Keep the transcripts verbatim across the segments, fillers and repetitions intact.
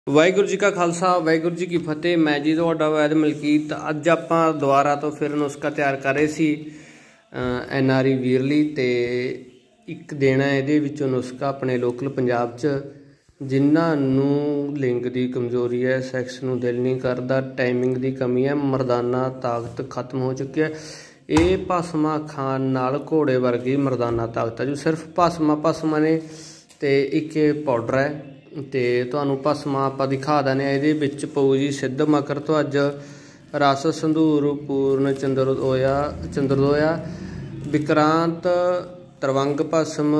ਵਾਹਿਗੁਰੂ ਜੀ ਕਾ ਖਾਲਸਾ ਵਾਹਿਗੁਰੂ ਜੀ ਕੀ ਫਤਿਹ। मैं जी ਤੁਹਾਡਾ ਵੈਦ ਮਲਕੀਤ। ਅੱਜ ਆਪਾਂ ਦੁਬਾਰਾ ਤੋਂ ਫਿਰ ਨੁਸਖਾ ਤਿਆਰ ਕਰ ਰਹੇ ਸੀ ਐਨ ਆਰ ਆਈ ਵੀਰ ਲਈ, ਤੇ ਇੱਕ ਦੇਣਾ ਇਹਦੇ ਵਿੱਚੋਂ ਨੁਸਖਾ ਆਪਣੇ ਲੋਕਲ ਪੰਜਾਬ 'ਚ ਜਿਨ੍ਹਾਂ ਨੂੰ ਲਿੰਗ ਦੀ ਕਮਜ਼ੋਰੀ ਹੈ, ਸੈਕਸ ਨੂੰ ਦਿਲ ਨਹੀਂ ਕਰਦਾ, ਟਾਈਮਿੰਗ ਦੀ ਕਮੀ ਹੈ, ਮਰਦਾਨਾ ਤਾਕਤ ਖਤਮ ਹੋ ਚੁੱਕੀ ਹੈ। ਇਹ ਭਸਮਾ ਖਾਣ ਨਾਲ ਘੋੜੇ ਵਰਗੀ ਮਰਦਾਨਾ ਤਾਕਤ ਹੈ, ਜੋ ਸਿਰਫ ਭਸਮਾ ਭਸਮਾ ਨੇ ਤੇ ਇੱਕ ਪਾਊਡਰ ਹੈ। ਤੇ ਤੁਹਾਨੂੰ ਭਸਮਾ ਆਪਾਂ ਦਿਖਾ ਦਿੰਦੇ ਹਾਂ। ਇਹਦੇ ਵਿੱਚ ਪਊ ਜੀ ਸਿੱਧ ਮਕਰ ਧਵਜ, ਰਸ ਸੰਧੂਰ, ਪੂਰਨ ਚੰਦਰਦੋਇਆ ਚੰਦਰਦੋਇਆ ਵਿਕਰਾਂਤ, ਤਰਵੰਗ ਭਸਮ,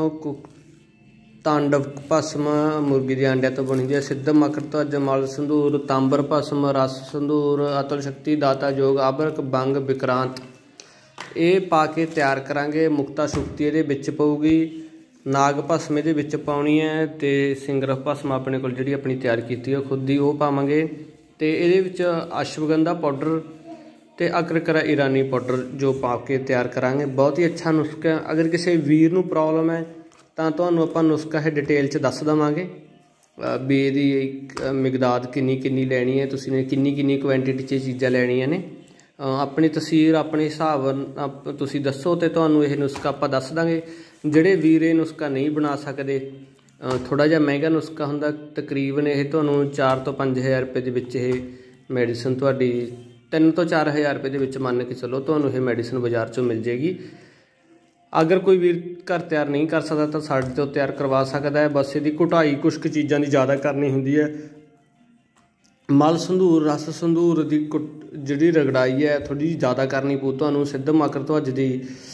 ਤਾਂਡਵ ਭਸਮ ਮੁਰਗੀ ਦੇ ਆਂਡਿਆਂ ਤੋਂ ਬਣੀ ਦੀ ਹੈ। ਸਿੱਧ ਮਕਰ ਧਵਜ, ਮਲ ਸੰਧੂਰ, ਤਾਂਬਰ ਭਸਮ, ਰਸ ਸੰਧੂਰ, ਅਤਲ ਸ਼ਕਤੀ, ਦਾਤਾ ਯੋਗ, ਆਬਰਕ ਬੰਗ, ਵਿਕਰਾਂਤ ਇਹ ਪਾ ਕੇ ਤਿਆਰ ਕਰਾਂਗੇ। ਮੁਕਤਾ ਸ਼ੁਕਤੀ ਇਹਦੇ ਵਿੱਚ ਪਊਗੀ, नाग भस्म ये पानी है, तो सिंगरफ भस्म अपने को जी अपनी तैयार की है खुद ही वो पावे। तो ये अश्वगंधा पाउडर तो अकरकरा ईरानी पाउडर जो पा के तैयार करांगे। बहुत ही अच्छा नुस्खा है। अगर किसी वीर नूं प्रॉब्लम है तो तुहानूं आपां नुस्खा है डिटेल च दस देवांगे भी इहदी मिकदाद किन्नी किन्नी लैनी है, तुसीं ने किन्नी किन्नी क्वांटिटी च चीज़ां लैणियां ने। अपनी तसीर अपने हिसाब तुसीं दसो तो तुहानूं इह नुस्खा आपां दस दांगे। ਜਿਹੜੇ ਵੀਰ ਇਹ ਨੁਸਖਾ नहीं बना सकते, थोड़ा जिहा महंगा नुस्खा ਹੁੰਦਾ, तकरीबन ਇਹ ਤੁਹਾਨੂੰ चार तो पाँच हज़ार रुपए ਦੇ ਵਿੱਚ ਇਹ ਮੈਡੀਸਨ ਤੁਹਾਡੀ तीन तो चार हज़ार रुपए ਦੇ ਵਿੱਚ ਮੰਨ ਕੇ ਚੱਲੋ ਤੁਹਾਨੂੰ ਇਹ ਮੈਡੀਸਨ ਬਾਜ਼ਾਰ 'ਚੋਂ ਮਿਲ ਜੇਗੀ। अगर कोई वीर घर तैयार नहीं कर सकता तो साडे ਤੋਂ ਤਿਆਰ करवा सकता है। बस ਇਹਦੀ ਘੁਟਾਈ कुछ ਕੁ ਚੀਜ਼ਾਂ ਦੀ ज़्यादा करनी ਹੁੰਦੀ है। मल संधूर, रस संधूर ਦੀ ਜਿਹੜੀ रगड़ाई है थोड़ी ਜਿਹੀ ज़्यादा करनी पऊ ਤੁਹਾਨੂੰ। सिद्ध मकर ਧਵਜ ਦੀ,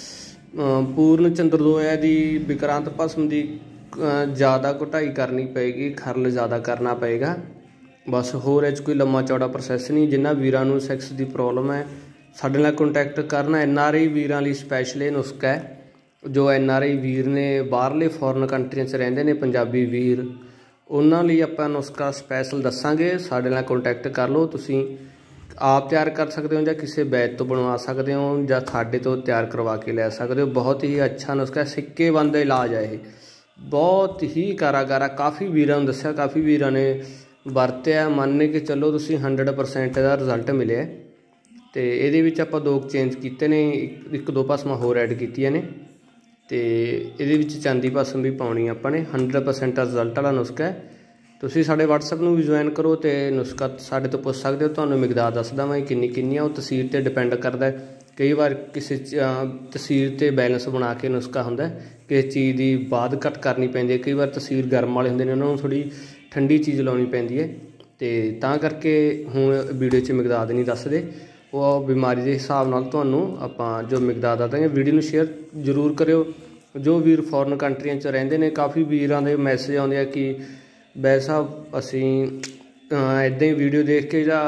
पूर्ण चंद्रदोया की, विक्रांत भस्म की ज़्यादा घुटाई करनी पेगी, खरल ज़्यादा करना पेगा। बस होर इस कोई लम्मा चौड़ा प्रोसैस नहीं। जिन्होंने वीरां नूं सैक्स की प्रॉब्लम है साडे नाल कॉन्टैक्ट करना। एन आर आई वीरां लई स्पैशल ये नुस्खा है। जो एन आर आई वीर ने बाहरले फॉरन कंट्रियां च रहिंदे ने, पंजाबी वीर, उन्हां लई आपां नुस्खा स्पैशल दसांगे। साडे नाल कॉन्टैक्ट कर लो। तुसीं आप तैयार कर सकते हो, या किसी बैद तो बनवा सकते हो, या साडे तो तैयार करवा के लै सकते हो। बहुत ही अच्छा नुस्खा, सिक्के बंद इलाज है। ये बहुत ही कारागार, काफ़ी वीरां नूं दस्सिया, काफ़ी वीरां ने वरत्या, मान के चलो तुसीं हंड्रड परसेंट का रिजल्ट मिले। तो ये आपां दो चेंज किए ने, एक दो भस्मां होर ऐड कीतियां ने। तो ये चांदी भस्म भी पाउणी आपां ने। हंड्रड परसेंट का रिजल्ट वाला नुस्खा है। तुसीं साडे WhatsApp नूं भी ज्वाइन करो तो नुस्खा साडे तो पुछ सकते हो। तुहानूं मिकदार दस देवांगे किन्नी किन्नी है, वो तसीर ते डिपेंड करता है। कई बार किसी तसीर ते बैलेंस बना के नुस्खा हुंदा है, किसी चीज़ की बाद घट करनी पैंदी है। कई बार तसीर गर्म वाले हुंदे ने, उन्हां नूं थोड़ी ठंडी चीज़ लाउणी पैंदी है। तो तां करके हुण वीडियो च मिकदार नहीं दसदे, वो बीमारी के हिसाब नाल तुहानूं आपां जो मिकदार दस देंगे। वीडियो नूं शेयर जरूर करियो। जो वीर फॉरन कंट्रियां च रहिंदे ने, काफ़ी वीरां दे मैसेज आउंदे आ कि बैद साहब असीं इदां ही वीडियो देख के या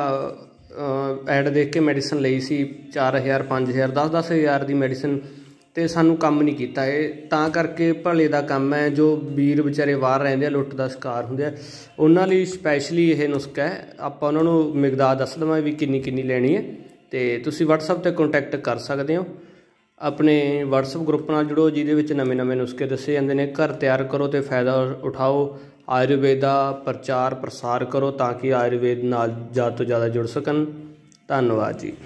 ऐड देख के मैडिसन लई सी, चार हज़ार पाँच हज़ार दस दस हज़ार की मैडिसन, तो सानू काम नहीं किया। ये तां करके भले का काम है। जो वीर बेचारे बाहर रहिंदे आ, लुੱਟ ਦਾ शिकार हुंदे आ, उन्हां लई स्पैशली ये नुस्खा है। आपां उन्हां नूं मिकदार दस देवांगे भी किन्नी किन्नी लैनी है। तो तुसीं WhatsApp ते कॉन्टैक्ट कर सकते हो। अपने WhatsApp ग्रुप नाल जुड़ो, जिहदे विच नवें नवें नुस्खे दस्से जांदे ने। घर तैयार करो तो फायदा उठाओ। आयुर्वेद का प्रचार प्रसार करो ताकि आयुर्वेद नाल ज़्यादा तो ज़्यादा जुड़ सकन। धन्यवाद जी।